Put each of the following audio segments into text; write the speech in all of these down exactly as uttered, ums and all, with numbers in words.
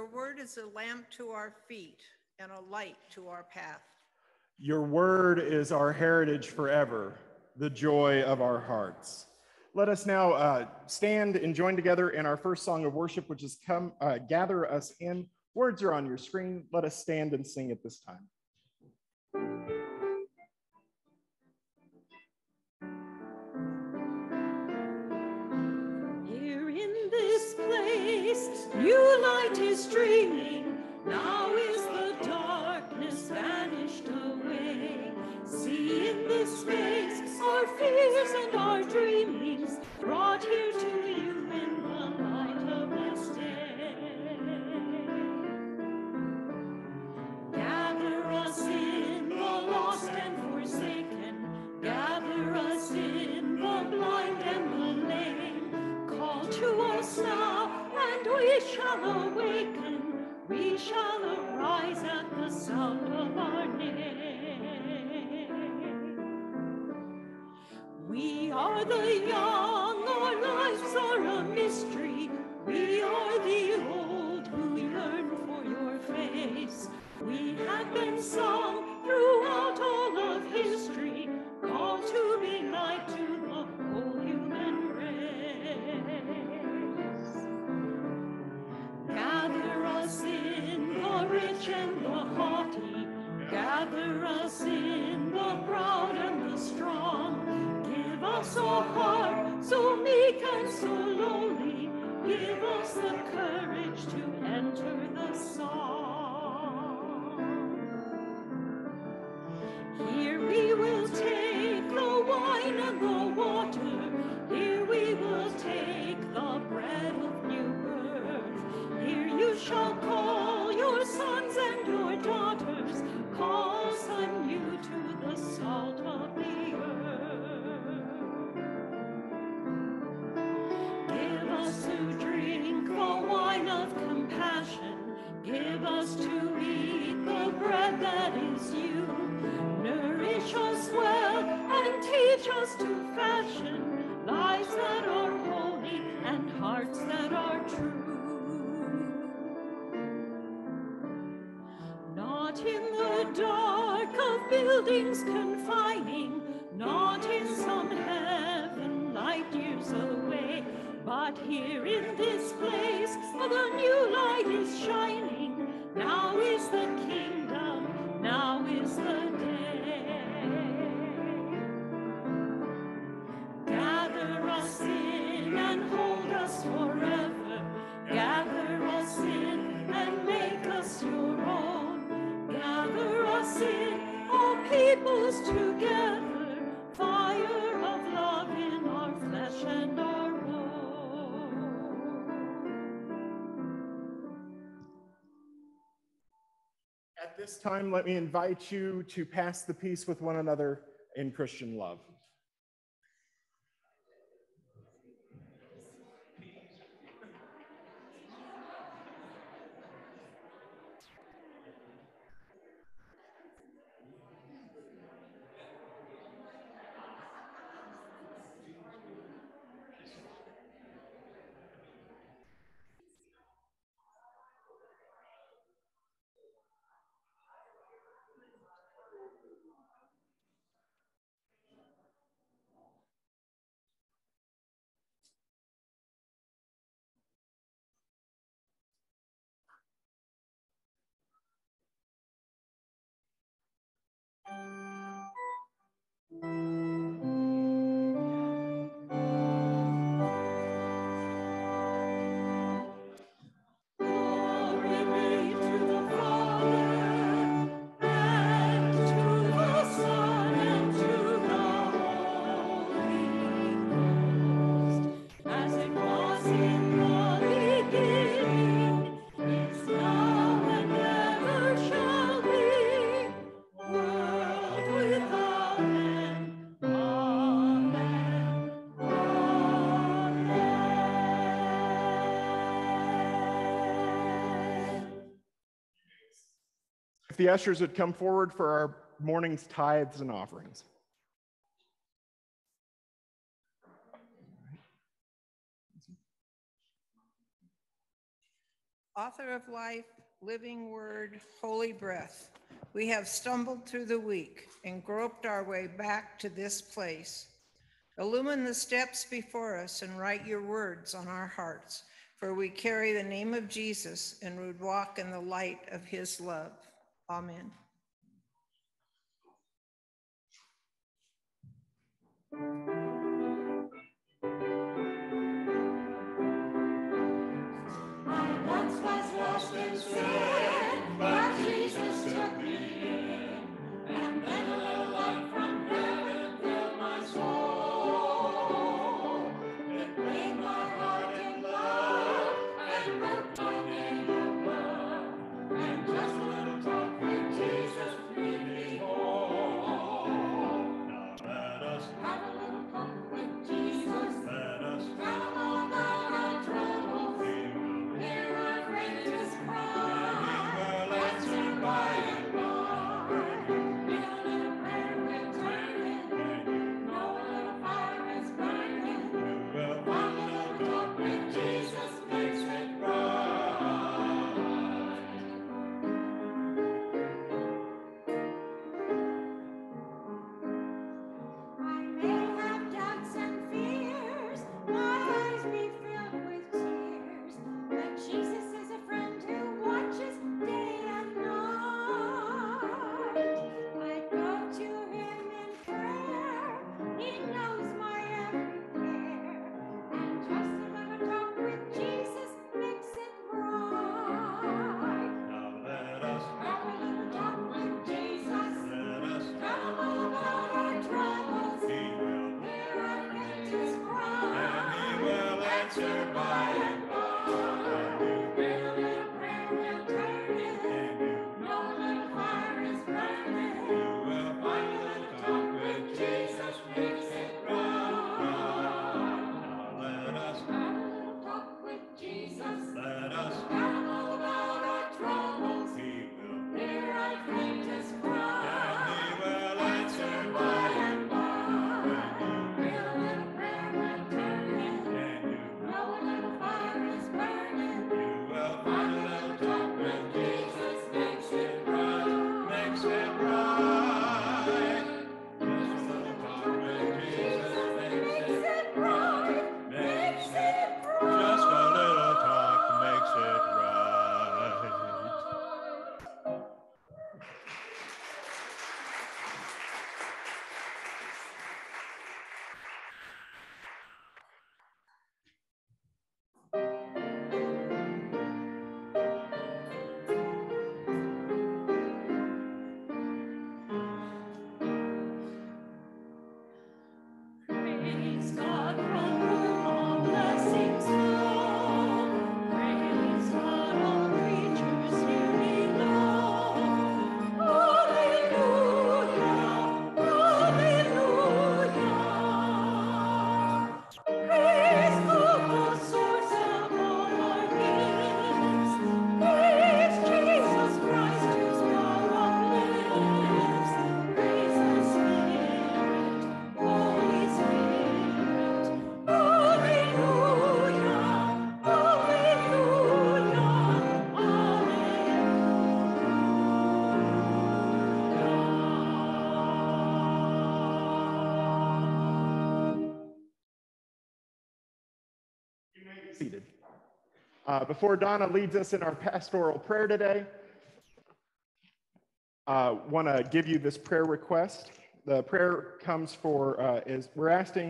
Your word is a lamp to our feet and a light to our path. Your word is our heritage forever, the joy of our hearts. Let us now uh, stand and join together in our first song of worship, which is Come uh, Gather Us In. Words are on your screen. Let us stand and sing at this time. Here in this place, new light is streaming. Now is the darkness vanished away. See in this space our fears and our dreamings brought here to you in the light of this day. Gather us in, the lost and forsaken. Gather us in, the blind and the lame. Call to us now, and we shall awaken. We shall arise at the sound of our name. We are the young, our lives are a mystery. We are the old who yearn for your face. We have been sung throughout all of history, called to be light to the whole human race. Gather us in, the rich and the haughty. Gather us in, the proud and the strong. Give us a heart so meek and so lowly. Give us the courage to enter the song. Here we will take the wine and the water. Here we will take the bread of new birth. Here you shall call your sons and your daughters. Call some you to the salt of the earth. Give us to drink the wine of compassion. Give us to eat the bread that is you. Nourish us well and teach us to fashion lives that are holy and hearts that are true. Not in the dark of buildings confining, not in some heaven light years away, but here in this place the new light is shining. Now is the kingdom, now is the day. Gather us in and hold us forever. Gather us in and make us your own. Gather us in, all peoples together. Fire of love in our flesh and our bone. At this time, let me invite you to pass the peace with one another in Christian love. If the ushers would come forward for our morning's tithes and offerings. Author of life, living word, holy breath, we have stumbled through the week and groped our way back to this place. Illumine the steps before us and write your words on our hearts, for we carry the name of Jesus and would walk in the light of his love. Amen. I once was lost in sin, but Jesus took me in, and then a little light from heaven filled my soul. It made my heart in love and wrote my name above, and just a little talk with Jesus made me whole. Now let us have a little talk with Jesus. Let us tell him all about our troubles. Hear our greatest cry, and he will answer by and by. Feel a little prayer will turn it, know a little fire is burning. Well, one little talk with Jesus makes it right. I may have doubts and fears, my eyes be filled with tears, but Jesus is a friend who watches day and night. I go to him in prayer, he knows my every care, and just a little talk with Jesus makes it right. Now let us have a little talk with Jesus. Let us tell him all about our troubles. He will hear our faintest cry, and he will answer by and by. Feel a little prayer will turn it, know a little fire is burning. You will find a little talk with Jesus makes it right. Now let us have a little talk with Jesus. Let us tell him all about our troubles. He will hear our faintest cry, and he will answer by and by. Feel a little prayer will turn it, know a little fire is burning. You will find a little talk with Jesus makes it right, makes it right. Just a little talk with Jesus makes it right, makes it right. Just a little talk makes it right. Praise God from whom all blessings flow. Praise God, all creatures here below. Hallelujah, hallelujah. Praise God, the source of all our gifts. Praise Jesus Christ, whose power uplifts. Praise the Spirit, Holy Spirit. Hallelujah, hallelujah, hallelujah. Seated. Uh, before Donna leads us in our pastoral prayer today, uh, want to give you this prayer request. The prayer comes for uh, is we're asking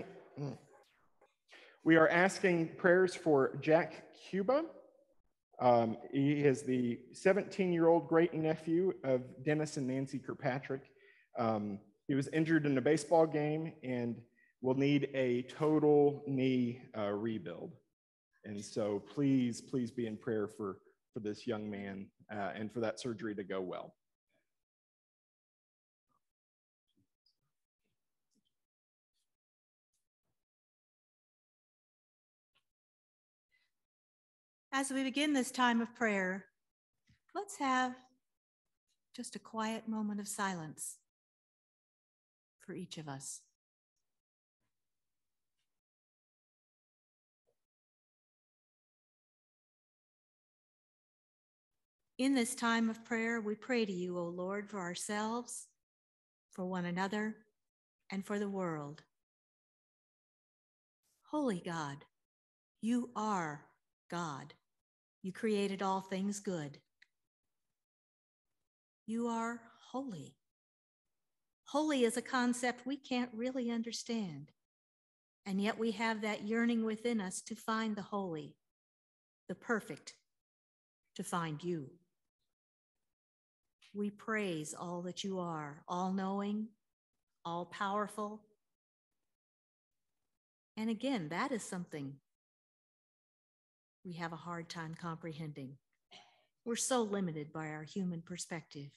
we are asking prayers for Jack Cuba. Um, he is the seventeen-year-old great nephew of Dennis and Nancy Kirkpatrick. Um, he was injured in a baseball game and will need a total knee uh, rebuild. And so please, please be in prayer for, for this young man uh, and for that surgery to go well. As we begin this time of prayer, let's have just a quiet moment of silence for each of us. In this time of prayer, we pray to you, O Lord, for ourselves, for one another, and for the world. Holy God, you are God. You created all things good. You are holy. Holy is a concept we can't really understand, and yet we have that yearning within us to find the holy, the perfect, to find you. We praise all that you are, all-knowing, all-powerful. And again, that is something we have a hard time comprehending. We're so limited by our human perspective.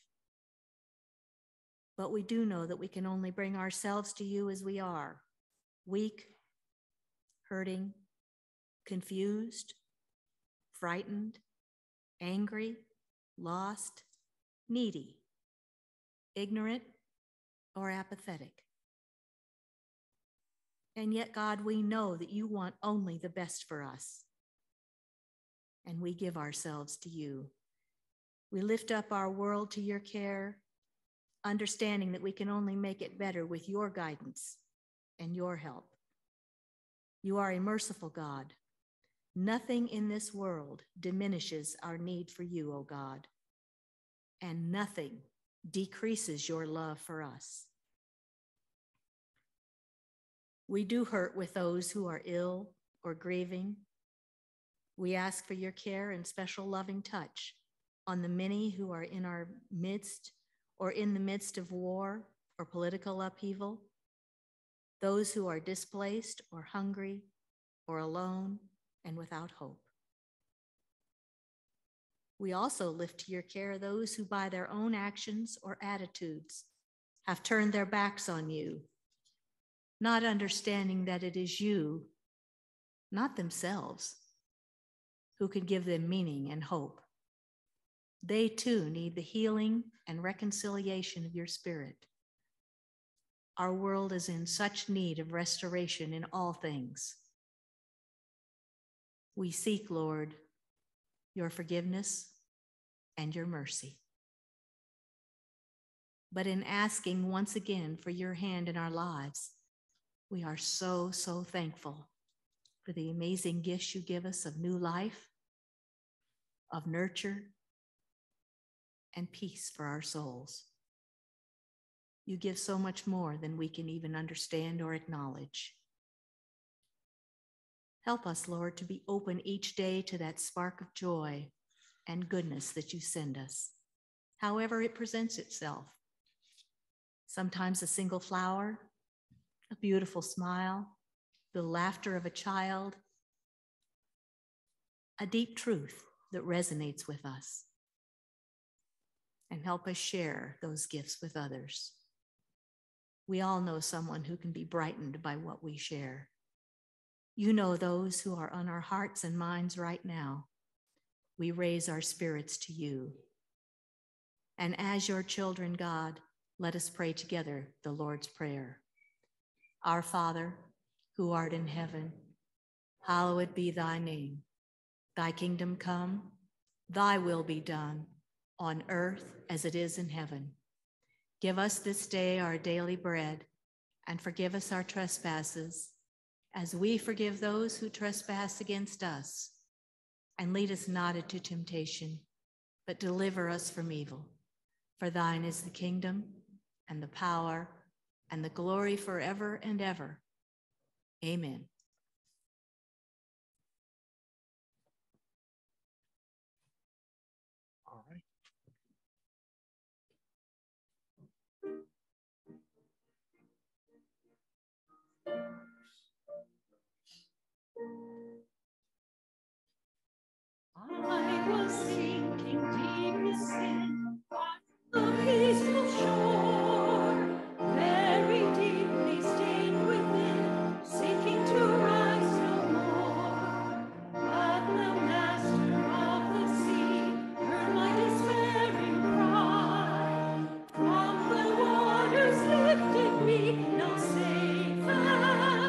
But we do know that we can only bring ourselves to you as we are, weak, hurting, confused, frightened, angry, lost, needy, ignorant, or apathetic. And yet, God, we know that you want only the best for us. And we give ourselves to you. We lift up our world to your care, understanding that we can only make it better with your guidance and your help. You are a merciful God. Nothing in this world diminishes our need for you, O God, and nothing decreases your love for us. We do hurt with those who are ill or grieving. We ask for your care and special loving touch on the many who are in our midst or in the midst of war or political upheaval, those who are displaced or hungry or alone and without hope. We also lift to your care those who by their own actions or attitudes have turned their backs on you, not understanding that it is you, not themselves, who can give them meaning and hope. They too need the healing and reconciliation of your Spirit. Our world is in such need of restoration in all things. We seek, Lord, your forgiveness and your mercy. But in asking once again for your hand in our lives, we are so, so thankful for the amazing gifts you give us of new life, of nurture, and peace for our souls. You give so much more than we can even understand or acknowledge. Help us, Lord, to be open each day to that spark of joy and goodness that you send us, however it presents itself. Sometimes a single flower, a beautiful smile, the laughter of a child, a deep truth that resonates with us. And help us share those gifts with others. We all know someone who can be brightened by what we share. You know those who are on our hearts and minds right now. We raise our spirits to you. And as your children, God, let us pray together the Lord's Prayer. Our Father, who art in heaven, hallowed be thy name. Thy kingdom come, thy will be done, on earth as it is in heaven. Give us this day our daily bread, and forgive us our trespasses, as we forgive those who trespass against us. And lead us not into temptation, but deliver us from evil. For thine is the kingdom, and the power, and the glory forever and ever. Amen. All right. I was sinking deep in sin, on a peaceful shore, very deeply stained within, sinking to rise no more. But the master of the sea heard my despairing cry. From the waters lifted me, now safe and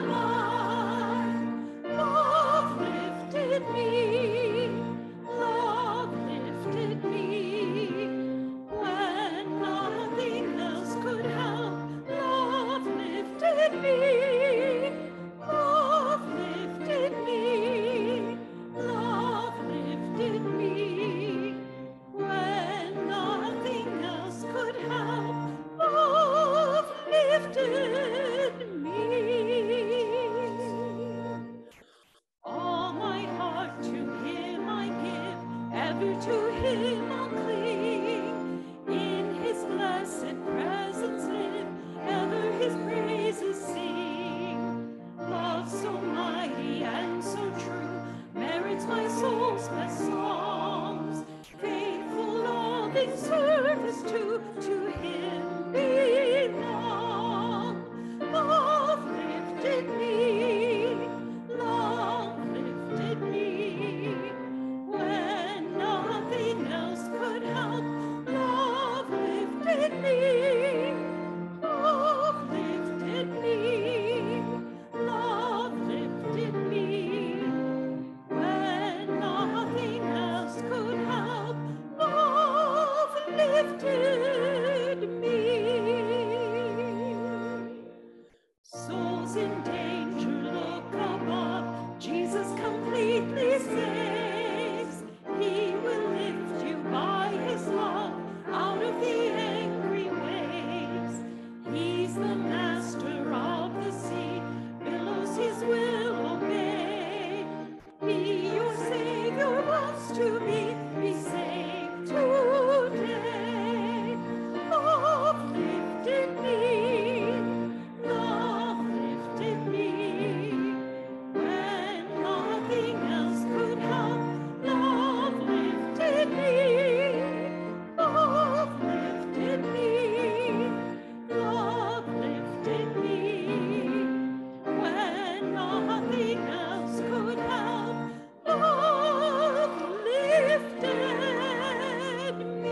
ever to him I'll cling. In his blessed presence live, ever his praises sing. Love so mighty and so true merits my soul's best songs. Faithful, loving service to, to him belong. Love lifted me, love lifted me, when nothing else could help. Love lifted me, love lifted me, love lifted me, when nothing else could help. Love lifted me. Souls in danger, look above. Jesus completely saves. He will lift you by his love out of the angry waves. He's the master of the sea, billows his will obey. He, your Savior, wants to be, be saved today. Love lifted me, love lifted me, when nothing else could help. Love lifted me, love lifted me, love lifted me, when nothing else could help. Love lifted me.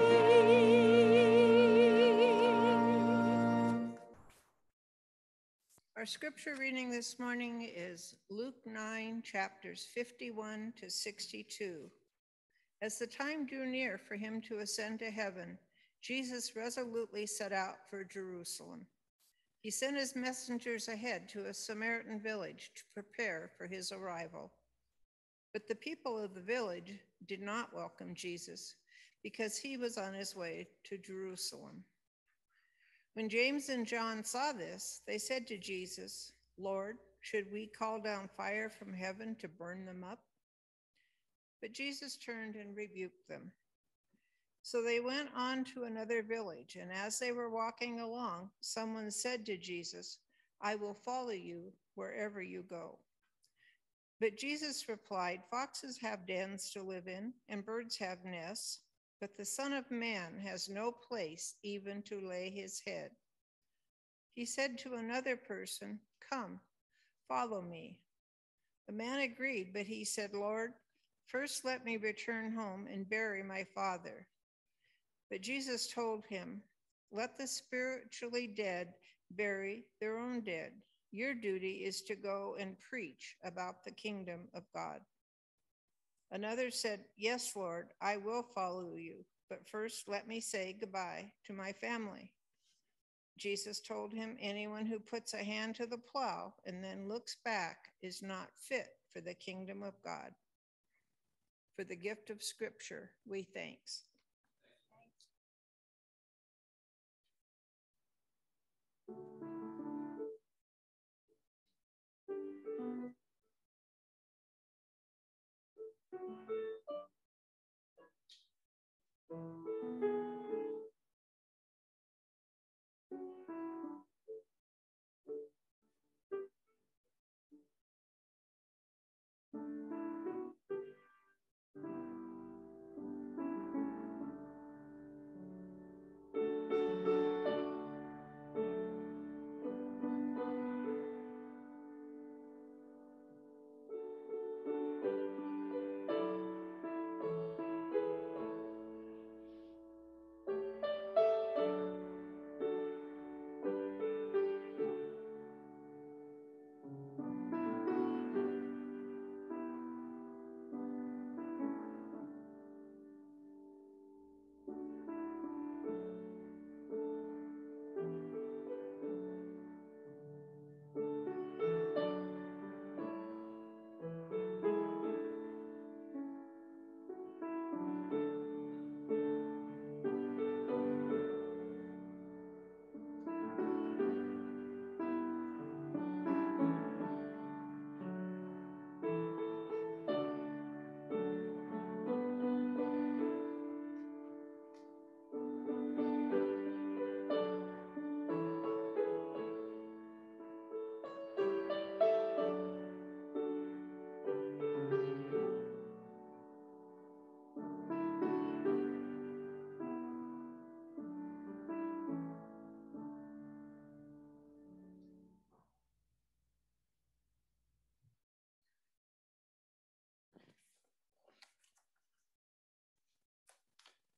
Our scripture reading this morning is Luke nine, chapters fifty-one to sixty-two. As the time drew near for him to ascend to heaven, Jesus resolutely set out for Jerusalem. He sent his messengers ahead to a Samaritan village to prepare for his arrival. But the people of the village did not welcome Jesus because he was on his way to Jerusalem. When James and John saw this, they said to Jesus, "Lord, should we call down fire from heaven to burn them up?" But Jesus turned and rebuked them. So they went on to another village, and as they were walking along, someone said to Jesus, "I will follow you wherever you go." But Jesus replied, "Foxes have dens to live in, and birds have nests, but the Son of Man has no place even to lay his head." He said to another person, "Come, follow me." The man agreed, but he said, "Lord, first let me return home and bury my father." But Jesus told him, "Let the spiritually dead bury their own dead. Your duty is to go and preach about the kingdom of God." Another said, "Yes, Lord, I will follow you, but first let me say goodbye to my family." Jesus told him, "Anyone who puts a hand to the plow and then looks back is not fit for the kingdom of God." For the gift of Scripture, we thanks.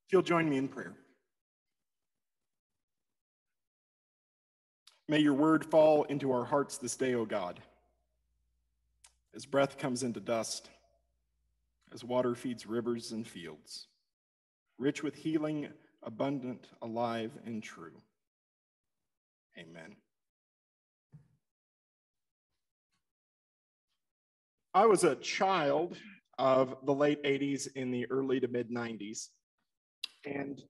If you'll join me in prayer. May your word fall into our hearts this day, O God. As breath comes into dust, as water feeds rivers and fields, rich with healing, abundant, alive, and true. Amen. I was a child of the late eighties in the early to mid nineties. And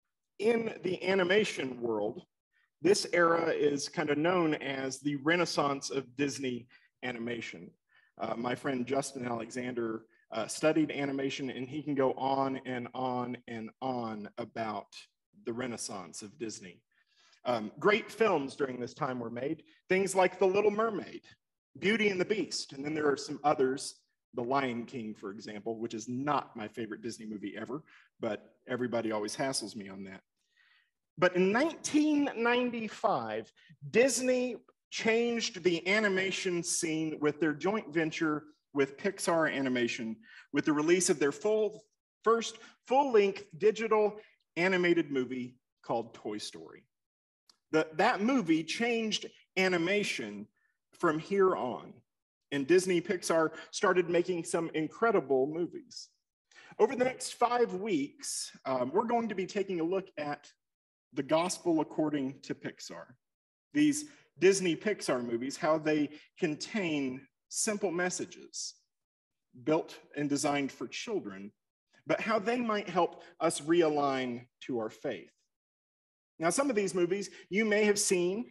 in the animation world, this era is kind of known as the Renaissance of Disney animation. Uh, my friend Justin Alexander uh, studied animation, and he can go on and on and on about the Renaissance of Disney. Um, great films during this time were made, things like The Little Mermaid, Beauty and the Beast, and then there are some others, The Lion King, for example, which is not my favorite Disney movie ever, but everybody always hassles me on that. But in nineteen ninety-five, Disney changed the animation scene with their joint venture with Pixar Animation, with the release of their full, first full-length digital animated movie called Toy Story. The, that movie changed animation from here on, and Disney Pixar started making some incredible movies. Over the next five weeks, um, we're going to be taking a look at the gospel according to Pixar. These Disney Pixar movies, how they contain simple messages built and designed for children, but how they might help us realign to our faith. Now, some of these movies you may have seen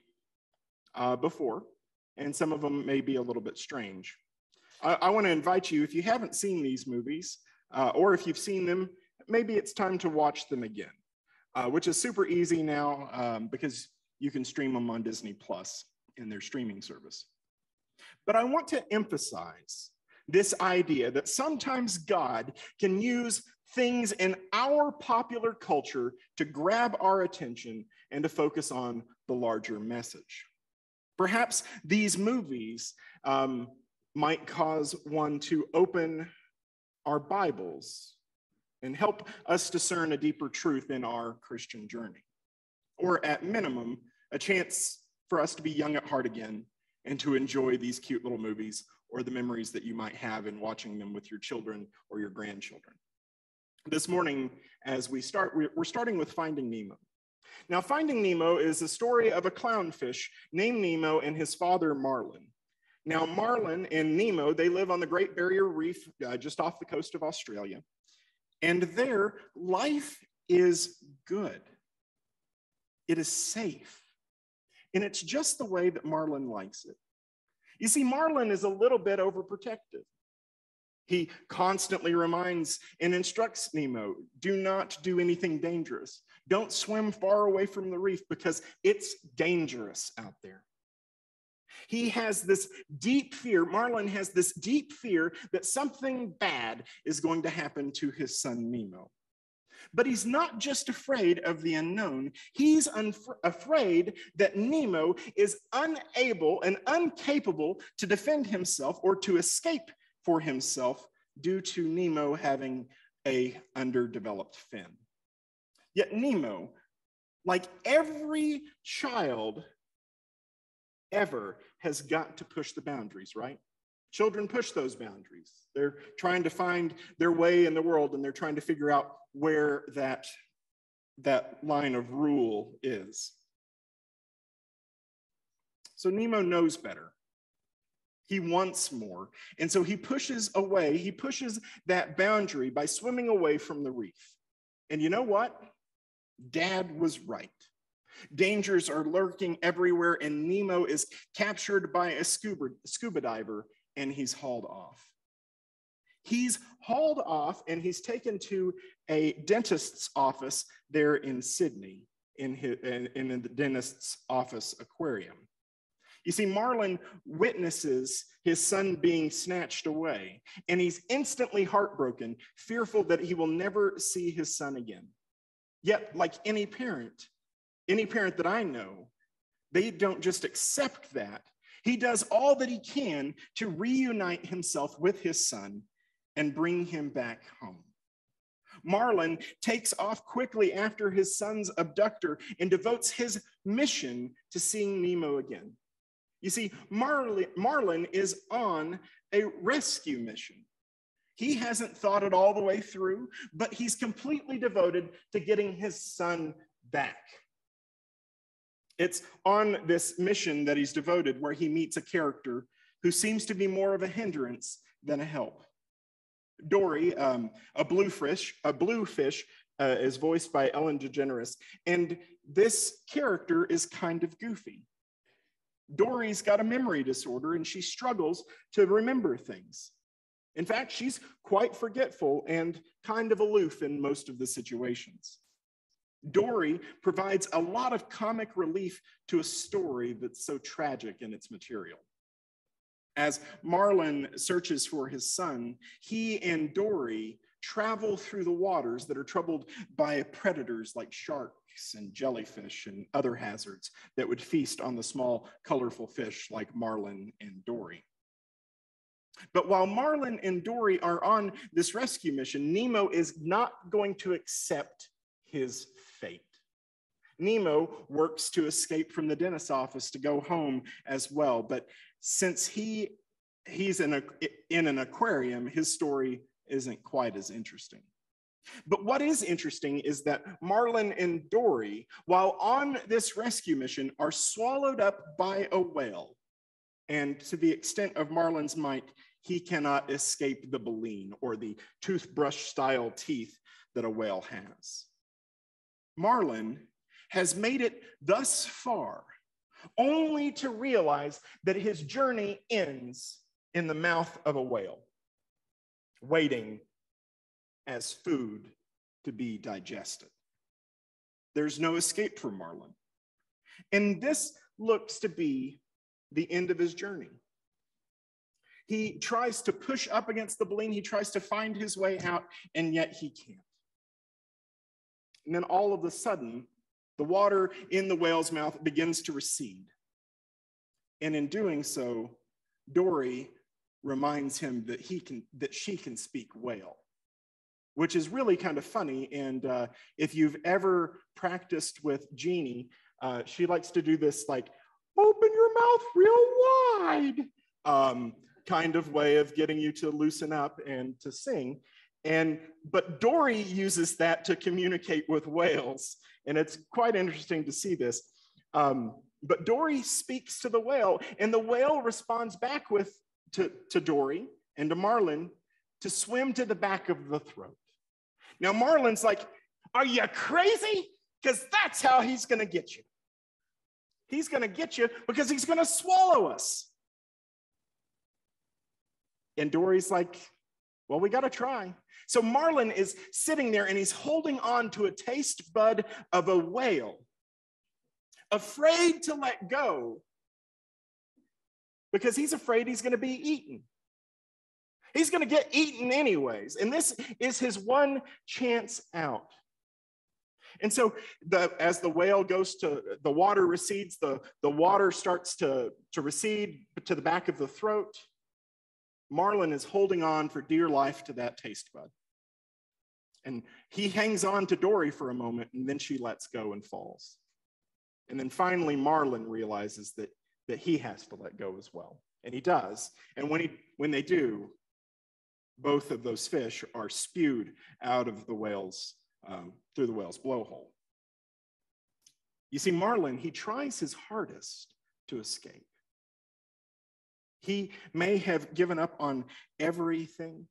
uh, before, and some of them may be a little bit strange. I, I want to invite you, if you haven't seen these movies, uh, or if you've seen them, maybe it's time to watch them again. Uh, which is super easy now um, because you can stream them on Disney Plus in their streaming service. But I want to emphasize this idea that sometimes God can use things in our popular culture to grab our attention and to focus on the larger message. Perhaps these movies um, might cause one to open our Bibles and help us discern a deeper truth in our Christian journey. Or at minimum, a chance for us to be young at heart again and to enjoy these cute little movies or the memories that you might have in watching them with your children or your grandchildren. This morning, as we start, we're starting with Finding Nemo. Now, Finding Nemo is the story of a clownfish named Nemo and his father, Marlin. Now, Marlin and Nemo, they live on the Great Barrier Reef uh, just off the coast of Australia. And there, life is good. It is safe. And it's just the way that Marlin likes it. You see, Marlin is a little bit overprotective. He constantly reminds and instructs Nemo, do not do anything dangerous. Don't swim far away from the reef because it's dangerous out there. He has this deep fear, Marlin has this deep fear that something bad is going to happen to his son Nemo. But he's not just afraid of the unknown, he's afraid that Nemo is unable and incapable to defend himself or to escape for himself due to Nemo having an underdeveloped fin. Yet Nemo, like every child ever, has got to push the boundaries, right? Children push those boundaries. They're trying to find their way in the world, and they're trying to figure out where that, that line of rule is. So Nemo knows better. He wants more. And so he pushes away, he pushes that boundary by swimming away from the reef. And you know what? Dad was right. Dangers are lurking everywhere, and Nemo is captured by a scuba, scuba diver, and he's hauled off. He's hauled off, and he's taken to a dentist's office there in Sydney, in, his, in, in the dentist's office aquarium. You see, Marlin witnesses his son being snatched away, and he's instantly heartbroken, fearful that he will never see his son again. Yet, like any parent, any parent that I know, they don't just accept that. He does all that he can to reunite himself with his son and bring him back home. Marlin takes off quickly after his son's abductor and devotes his mission to seeing Nemo again. You see, Marlin, Marlin is on a rescue mission. He hasn't thought it all the way through, but he's completely devoted to getting his son back. It's on this mission that he's devoted where he meets a character who seems to be more of a hindrance than a help. Dory, um, a bluefish, a bluefish uh, is voiced by Ellen DeGeneres, and this character is kind of goofy. Dory's got a memory disorder and she struggles to remember things. In fact, she's quite forgetful and kind of aloof in most of the situations. Dory provides a lot of comic relief to a story that's so tragic in its material. As Marlin searches for his son, he and Dory travel through the waters that are troubled by predators like sharks and jellyfish and other hazards that would feast on the small, colorful fish like Marlin and Dory. But while Marlin and Dory are on this rescue mission, Nemo is not going to accept his fate. Nemo works to escape from the dentist's office to go home as well, but since he he's in, a, in an aquarium, his story isn't quite as interesting. But what is interesting is that Marlin and Dory, while on this rescue mission, are swallowed up by a whale. And to the extent of Marlin's might, he cannot escape the baleen, or the toothbrush-style teeth that a whale has. Marlin has made it thus far, only to realize that his journey ends in the mouth of a whale, waiting as food to be digested. There's no escape for Marlin. And this looks to be the end of his journey. He tries to push up against the baleen, he tries to find his way out, and yet he can't. And then all of a sudden, the water in the whale's mouth begins to recede. And in doing so, Dory reminds him that he can, that she can speak whale, which is really kind of funny. And uh, if you've ever practiced with Jeannie, uh, she likes to do this like, open your mouth real wide, um, kind of way of getting you to loosen up and to sing. And, but Dory uses that to communicate with whales. And it's quite interesting to see this. Um, but Dory speaks to the whale, and the whale responds back with to, to Dory and to Marlin to swim to the back of the throat. Now Marlin's like, are you crazy? Because that's how he's gonna get you. He's gonna get you because he's gonna swallow us. And Dory's like, well, we gotta try. So Marlin is sitting there and he's holding on to a taste bud of a whale, afraid to let go because he's afraid he's gonna be eaten. He's gonna get eaten anyways. And this is his one chance out. And so the, as the whale goes to, the water recedes, the, the water starts to, to recede to the back of the throat. Marlin is holding on for dear life to that taste bud. And he hangs on to Dory for a moment, and then she lets go and falls. And then finally, Marlin realizes that, that he has to let go as well. And he does. And when, he, when they do, both of those fish are spewed out of the whale's, um, through the whale's blowhole. You see, Marlin, he tries his hardest to escape. He may have given up on everything,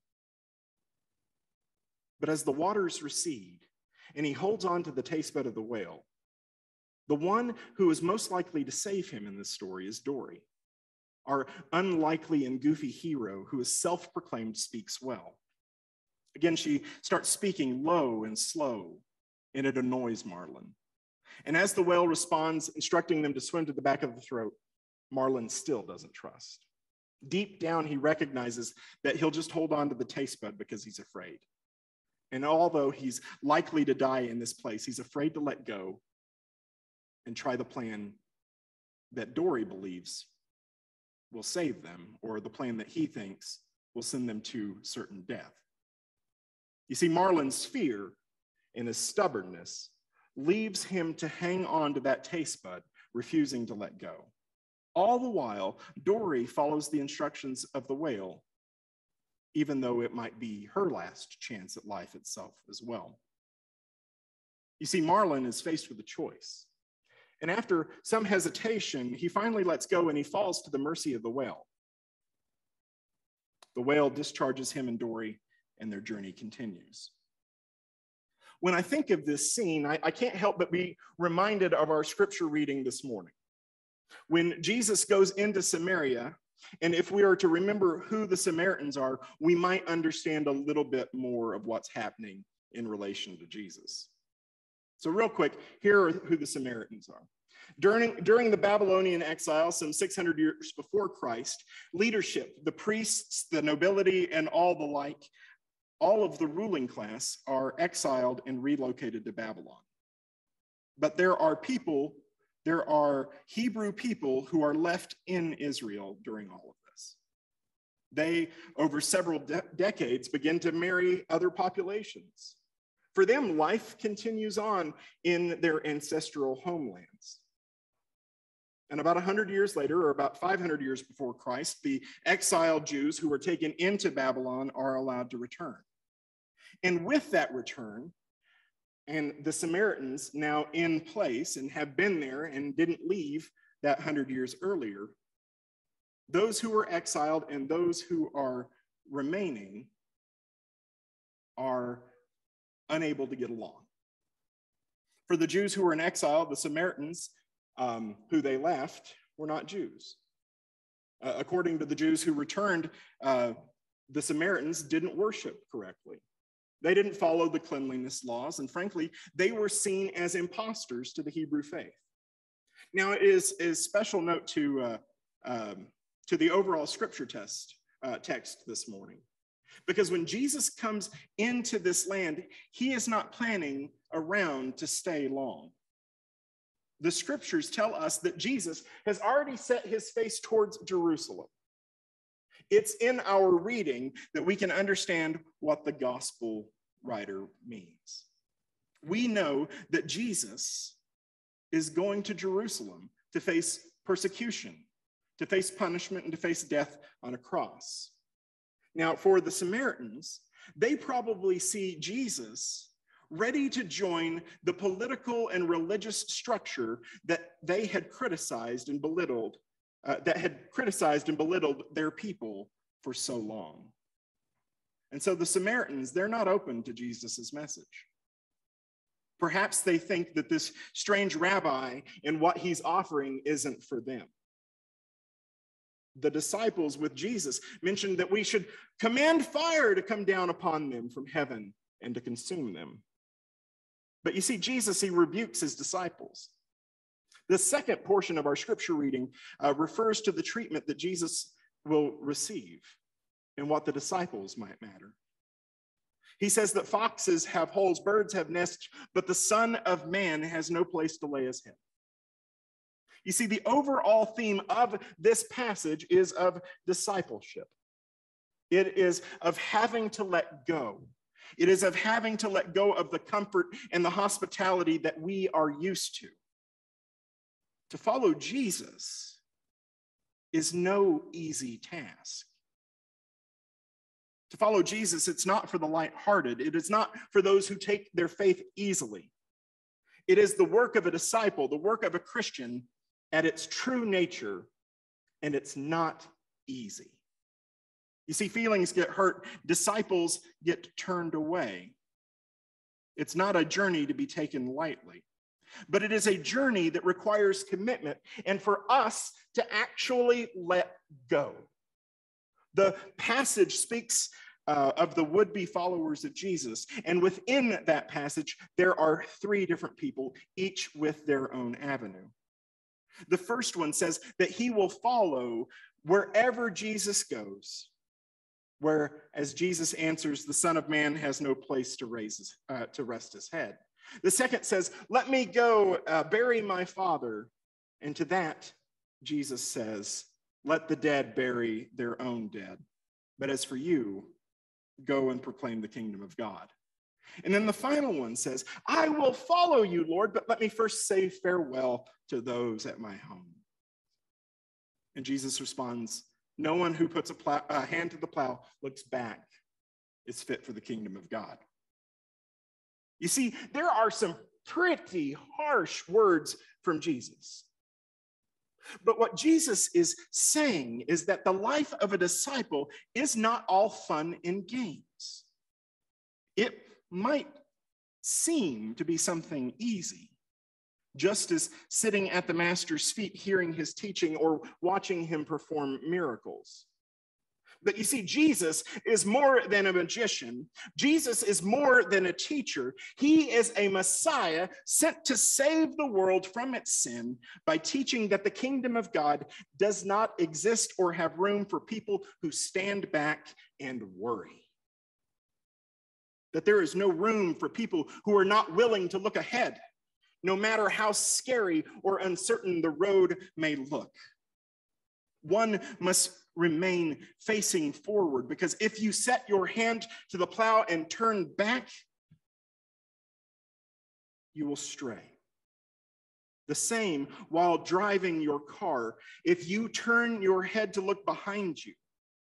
but as the waters recede and he holds on to the taste bud of the whale, the one who is most likely to save him in this story is Dory, our unlikely and goofy hero who is self-proclaimed speaks well. Again, she starts speaking low and slow, and it annoys Marlin. And as the whale responds, instructing them to swim to the back of the throat, Marlin still doesn't trust. Deep down, he recognizes that he'll just hold on to the taste bud because he's afraid. And although he's likely to die in this place, he's afraid to let go and try the plan that Dory believes will save them, or the plan that he thinks will send them to certain death. You see, Marlon's fear and his stubbornness leaves him to hang on to that taste bud, refusing to let go. All the while, Dory follows the instructions of the whale, even though it might be her last chance at life itself as well. You see, Marlon is faced with a choice. And after some hesitation, he finally lets go and he falls to the mercy of the whale. The whale discharges him and Dory, and their journey continues. When I think of this scene, I, I can't help but be reminded of our scripture reading this morning. When Jesus goes into Samaria, and if we are to remember who the Samaritans are, we might understand a little bit more of what's happening in relation to Jesus. So real quick, here are who the Samaritans are. During, during the Babylonian exile, some six hundred years before Christ, leadership, the priests, the nobility, and all the like, all of the ruling class are exiled and relocated to Babylon. But there are people, there are Hebrew people who are left in Israel during all of this. They, over several de- decades, begin to marry other populations. For them, life continues on in their ancestral homelands. And about one hundred years later, or about five hundred years before Christ, the exiled Jews who were taken into Babylon are allowed to return. And with that return, and the Samaritans now in place and have been there and didn't leave that one hundred years earlier, those who were exiled and those who are remaining are unable to get along. For the Jews who were in exile, the Samaritans um, who they left were not Jews. Uh, according to the Jews who returned, uh, the Samaritans didn't worship correctly. They didn't follow the cleanliness laws, and frankly, they were seen as imposters to the Hebrew faith. Now, it is, is special note to, uh, um, to the overall scripture test, uh, text this morning. Because when Jesus comes into this land, he is not planning around to stay long. The scriptures tell us that Jesus has already set his face towards Jerusalem. It's in our reading that we can understand what the gospel writer means. We know that Jesus is going to Jerusalem to face persecution, to face punishment, and to face death on a cross. Now, for the Samaritans, they probably see Jesus ready to join the political and religious structure that they had criticized and belittled, uh, that had criticized and belittled their people for so long. And so the Samaritans, they're not open to Jesus's message. Perhaps they think that this strange rabbi and what he's offering isn't for them. The disciples with Jesus mentioned that we should command fire to come down upon them from heaven and to consume them. But you see, Jesus, he rebukes his disciples. The second portion of our scripture reading uh, refers to the treatment that Jesus will receive and what the disciples might matter. He says that foxes have holes, birds have nests, but the Son of Man has no place to lay his head. You see, the overall theme of this passage is of discipleship. It is of having to let go. It is of having to let go of the comfort and the hospitality that we are used to. To follow Jesus is no easy task. To follow Jesus, it's not for the lighthearted. It is not for those who take their faith easily. It is the work of a disciple, the work of a Christian at its true nature, and it's not easy. You see, feelings get hurt, disciples get turned away. It's not a journey to be taken lightly, but it is a journey that requires commitment and for us to actually let go. The passage speaks uh, of the would-be followers of Jesus, and within that passage, there are three different people, each with their own avenue. The first one says that he will follow wherever Jesus goes, where, as Jesus answers, the Son of Man has no place to raise his, uh, to rest his head. The second says, let me go uh, bury my Father. And to that, Jesus says, let the dead bury their own dead. But as for you, go and proclaim the kingdom of God. And then the final one says, I will follow you, Lord, but let me first say farewell to those at my home. And Jesus responds, no one who puts a, plow, a hand to the plow, looks back, is fit for the kingdom of God. You see, there are some pretty harsh words from Jesus. But what Jesus is saying is that the life of a disciple is not all fun and games. It might seem to be something easy, just as sitting at the master's feet, hearing his teaching or watching him perform miracles. But you see, Jesus is more than a magician. Jesus is more than a teacher. He is a Messiah sent to save the world from its sin by teaching that the kingdom of God does not exist or have room for people who stand back and worry. That there is no room for people who are not willing to look ahead, no matter how scary or uncertain the road may look. One must remain facing forward, because if you set your hand to the plow and turn back, you will stray. The same while driving your car. If you turn your head to look behind you,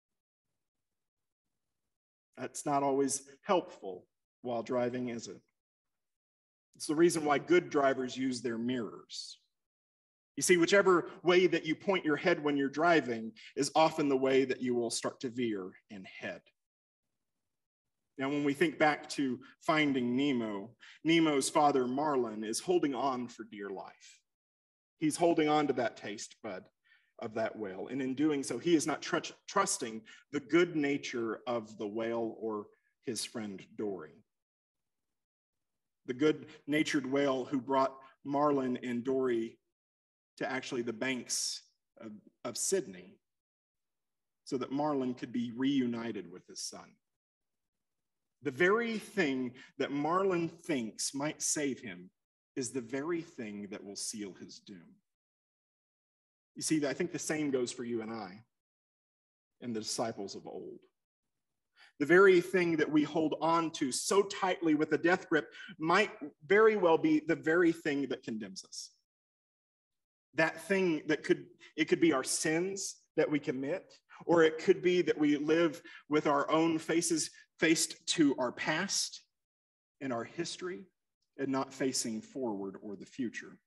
that's not always helpful while driving, is it? It's the reason why good drivers use their mirrors. You see, whichever way that you point your head when you're driving is often the way that you will start to veer and head. Now, when we think back to Finding Nemo, Nemo's father, Marlin, is holding on for dear life. He's holding on to that taste bud of that whale. And in doing so, he is not tr- trusting the good nature of the whale or his friend Dory. The good-natured whale who brought Marlin and Dory to actually the banks of, of Sydney so that Marlin could be reunited with his son. The very thing that Marlin thinks might save him is the very thing that will seal his doom. You see, I think the same goes for you and I and the disciples of old. The very thing that we hold on to so tightly with a death grip might very well be the very thing that condemns us. That thing that could, it could be our sins that we commit, or it could be that we live with our own faces faced to our past and our history and not facing forward or the future.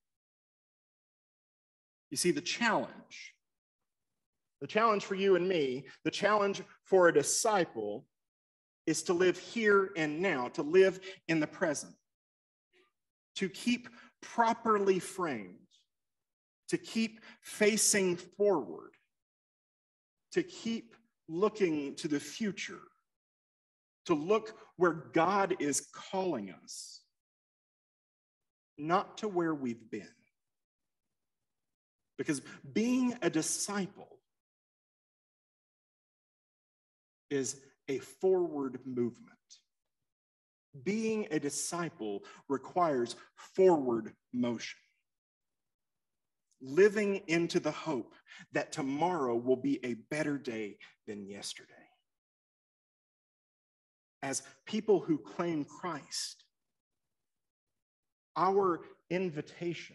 You see, the challenge, the challenge for you and me, the challenge for a disciple is to live here and now, to live in the present, to keep properly framed, to keep facing forward, to keep looking to the future, to look where God is calling us, not to where we've been. Because being a disciple is a forward movement. Being a disciple requires forward motion. Living into the hope that tomorrow will be a better day than yesterday. As people who claim Christ, our invitation,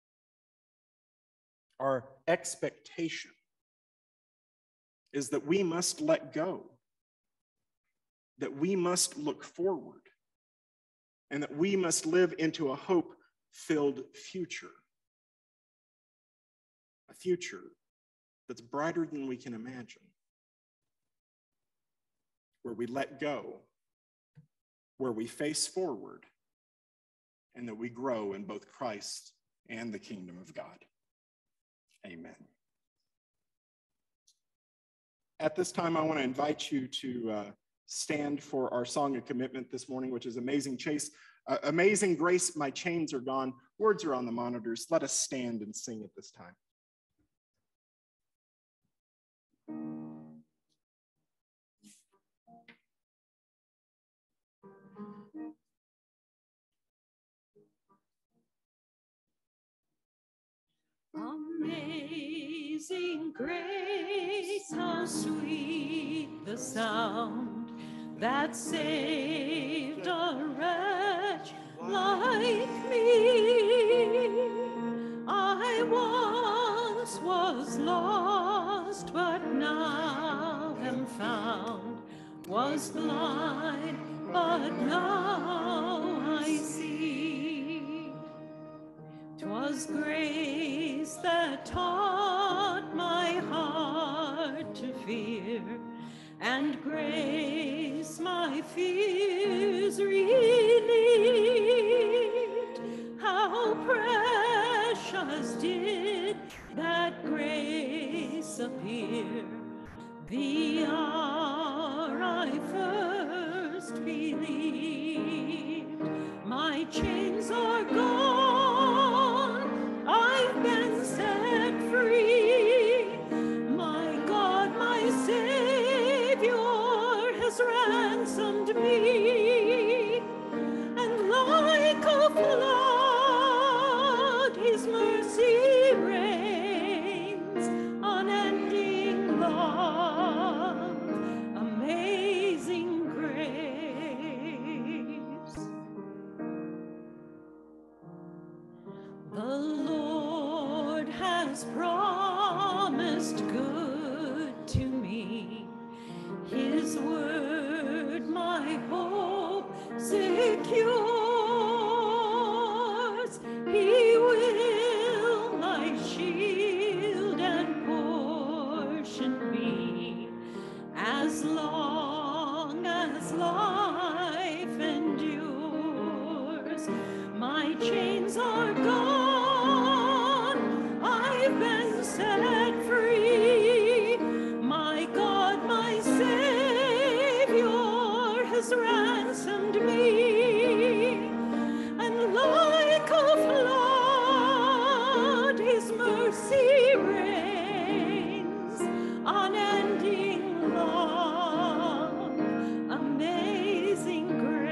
our expectation is that we must let go, that we must look forward, and that we must live into a hope-filled future. A future that's brighter than we can imagine, where we let go, where we face forward, and that we grow in both Christ and the kingdom of God. Amen. At this time, I want to invite you to uh, stand for our song of commitment this morning, which is Amazing Chase. Uh, Amazing Grace, My Chains Are Gone. Words are on the monitors. Let us stand and sing at this time. Amazing grace, how sweet the sound that saved a wretch like me. I once was lost, but now am found, was blind, but now I see. 'Twas grace that taught my heart to fear, and grace my fears relieved. How precious did that grace appear, the hour I first believed. My chains are gone, I've been set free. My God, my Savior has ransomed me. And like a flood, his mercy reigns, unending love, amazing grace. The Lord has promised good to me. His word my hope secures. He will my shield and portion be, as long as life endures. My chains are gone, I've been set free. My God, my Savior has ransomed me. And like a flood, his mercy reigns, unending love, amazing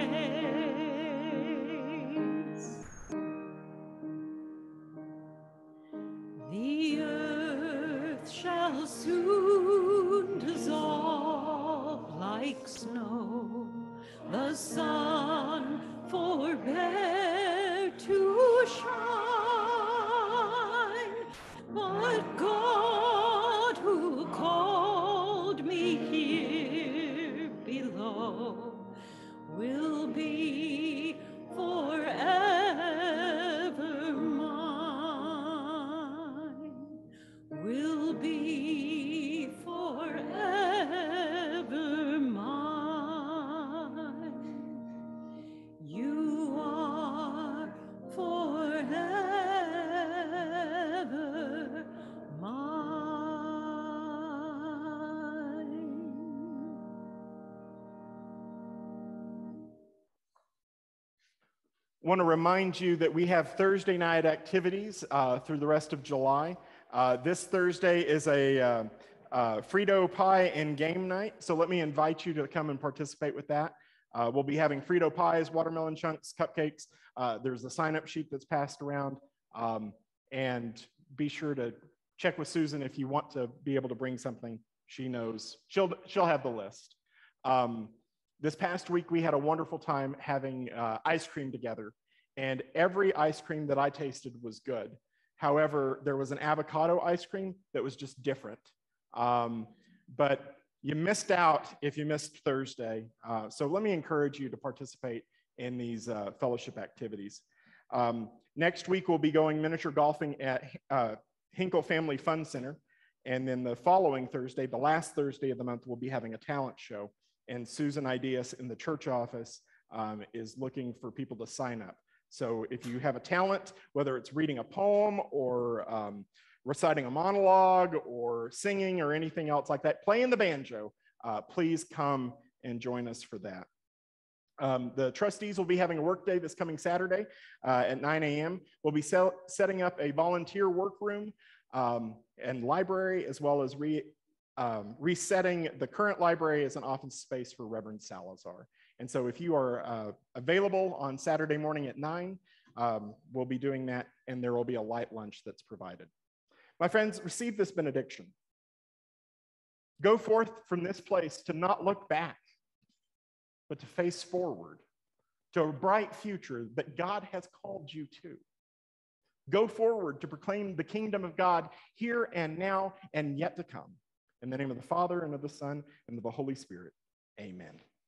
grace. The earth shall soon dissolve like snow, the sun forbear to shine, but God who called me here below will be forever mine, will be forever mine. You are forever mine. Want to remind you that we have Thursday night activities uh, through the rest of July. Uh, this Thursday is a uh, uh, Frito pie and game night, so let me invite you to come and participate with that. Uh, we'll be having Frito pies, watermelon chunks, cupcakes. Uh, there's a sign-up sheet that's passed around, um, and be sure to check with Susan if you want to be able to bring something. She knows, she'll, she'll have the list. Um, This past week, we had a wonderful time having uh, ice cream together, and every ice cream that I tasted was good. However, there was an avocado ice cream that was just different. Um, but you missed out if you missed Thursday. Uh, so let me encourage you to participate in these uh, fellowship activities. Um, next week, we'll be going miniature golfing at uh, Hinkle Family Fun Center. And then the following Thursday, the last Thursday of the month, we'll be having a talent show. And Susan Ideas in the church office um, is looking for people to sign up. So if you have a talent, whether it's reading a poem or um, reciting a monologue or singing or anything else like that, playing the banjo, uh, please come and join us for that. Um, the trustees will be having a work day this coming Saturday uh, at nine A M We'll be setting up a volunteer workroom um, and library, as well as re Um, resetting the current library as an office space for Reverend Salazar. And so if you are uh, available on Saturday morning at nine, um, we'll be doing that, and there will be a light lunch that's provided. My friends, receive this benediction. Go forth from this place to not look back. but to face forward to a bright future that God has called you to. Go forward to proclaim the kingdom of God here and now and yet to come. In the name of the Father, and of the Son, and of the Holy Spirit, amen.